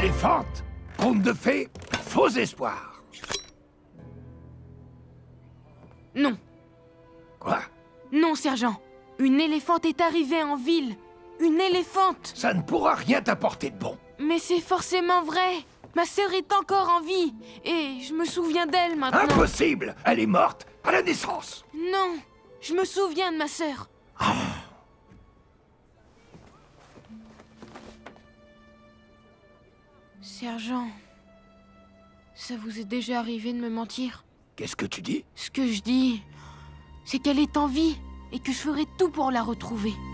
éléphante, conte de fées, faux espoir. Non. Quoi? Non, sergent. Une éléphante est arrivée en ville. Une éléphante. Ça ne pourra rien t'apporter de bon. Mais c'est forcément vrai. Ma sœur est encore en vie. Et je me souviens d'elle maintenant. Impossible! Elle est morte à la naissance. Non, je me souviens de ma sœur. Sergent, ça vous est déjà arrivé de me mentir? Qu'est-ce que tu dis? Ce que je dis, c'est qu'elle est en vie et que je ferai tout pour la retrouver.